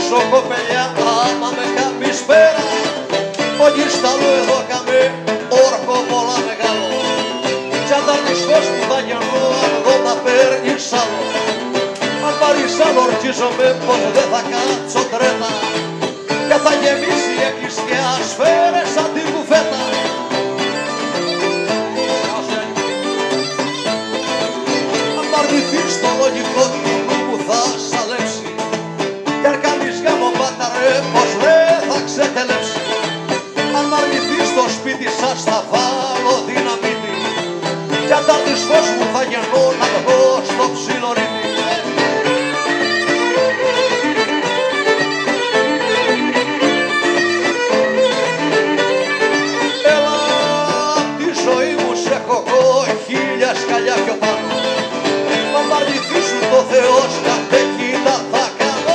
ρωτήσω κοπελιά, άμα με κάνεις πέρα, όχι στα λέω εδώ καμε όρκο πολλά μεγάλο. Κι αν θα δεις φως που θα γεννώ, αν εδώ τα παίρνεις άλλο. Αν πάρεις άλλο ορκίζομαι πως δεν θα κάτσω τρέτα, και θα γεμίσει η εκκλησιά σφαίρες σαν την κουφέτα. Αν αρνηθείς το λογικό του νου μου θα σαλέψει, κι αν κάνεις γάμο παταρέ πως δεν θα ξετελέψει. Αν μ' αρνηθείς στο σπίτι σας θα βάλω δυναμίτη, κι αν τάρτης φως μου θα γεννώ να βγω στο ψιλορίδι. Έλα τη ζωή μου σε έχω εγώ χίλια σκαλιά πιο πάνω, μα μ' αρνηθείς σου το Θεός κατέχειτα θα κάνω.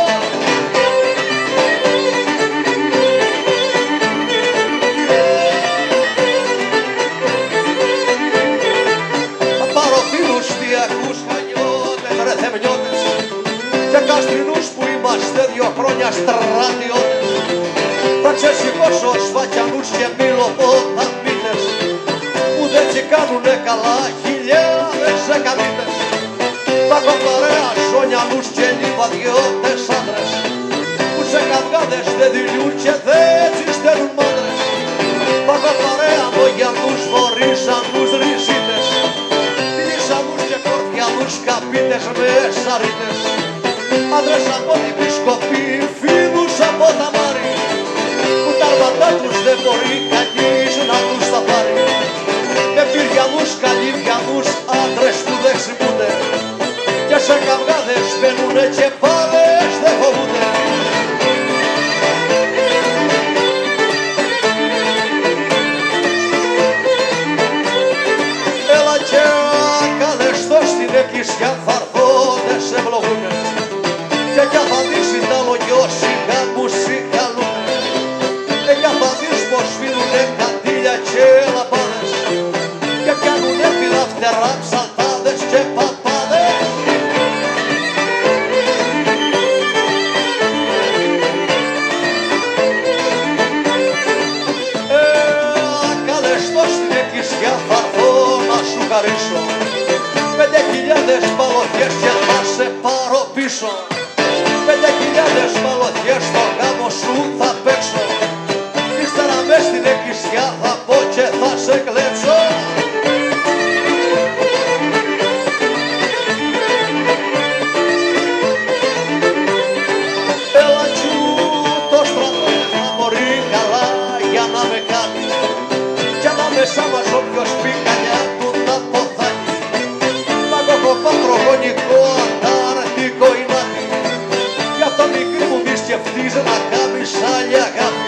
Και καστρινούς που είμαστε 2 χρόνια στρατιώτες, θα ξεσηκώσω σφακιανούς και μιλοποταμίτες, που δεν τσικάνουνε καλά χιλιάδες εκαμίτες. Θα έχω παρέα σονιανούς και λιβαδιώτες άντρες, που σε καυγάδες δεν δηλιούν και δεν τσιστέλουν μάντρες. Θα έχω παρέα μογιανούς βορίζανους ριζίτες, λύσανους και κορδιανούς καπίτες με σαρίτες, άντρες από την πισκοπή, φίλους από τα μάρι, που τα αρβατά τους δεν μπορεί κανείς να τους τα πάρει. Και πυριανούς, καλύβιανούς, άντρες που δεν ξυπνούνται, και σε καυγάδες μπαίνουνε και πάλες δεν φοβούνται. Έλα και καλεστώ στην εκκλησιά θα έρθω, δεν σε ευλογούνε, και κι θα δεις τα λογιώσικα που συγχαλούνε, και κι θα δεις πως φύνουνε καντήλια και λαμπάδες, και πιάνουνε φιλαφτερά ψαλτάδες και παπάδες. Καλεστώ στην εκκλησιά θα έρθω να σου χαρίσω, 5.000 παλωδιές και θα σε πάρω πίσω. 5.000 παλωδιές στο γάμο σου θα παίξω, ύστερα μες στην εκκλησιά θα πω και θα σε κλέψω. Έλα τσου το στρατό δεν θα μπορεί καλά για να με κάνει, κι ανάμεσά μας όποιος πει καλιά του τα ποδάκι. Παγκοκοπατρογονικό αντάρτικο ηνάτι, γι' αυτό μικρή μου μη σκεφτείς να κάνεις άλλη αγάπη.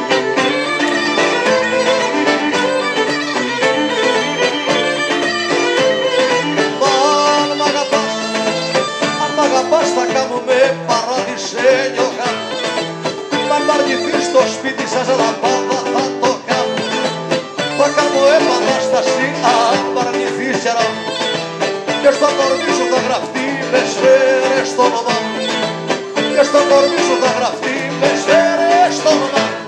Αν μ' αγαπάς θα κάνουμε παραδεισένιο γάμο, αν μ' αρνηθείς στο σπίτι σας λαμπάδα θα το κάνω. Θα κάνω επανάσταση αν μ' αρνηθείς γερά μου, και στο κορμί σου θα γραφτεί με σφαίρες το όνομά μου, και στο κορμί σου θα γραφτεί με σφαίρες το όνομά μου.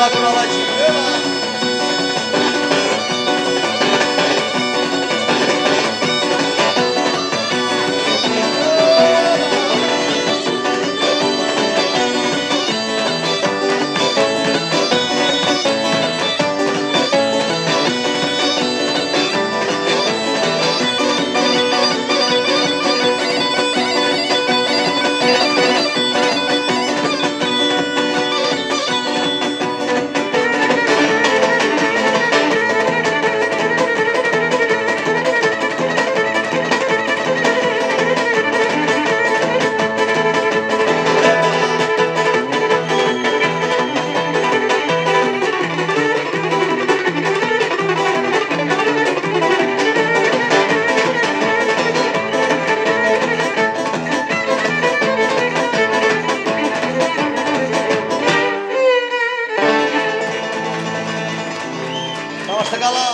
Laguna la Cineva. Vamos a gala.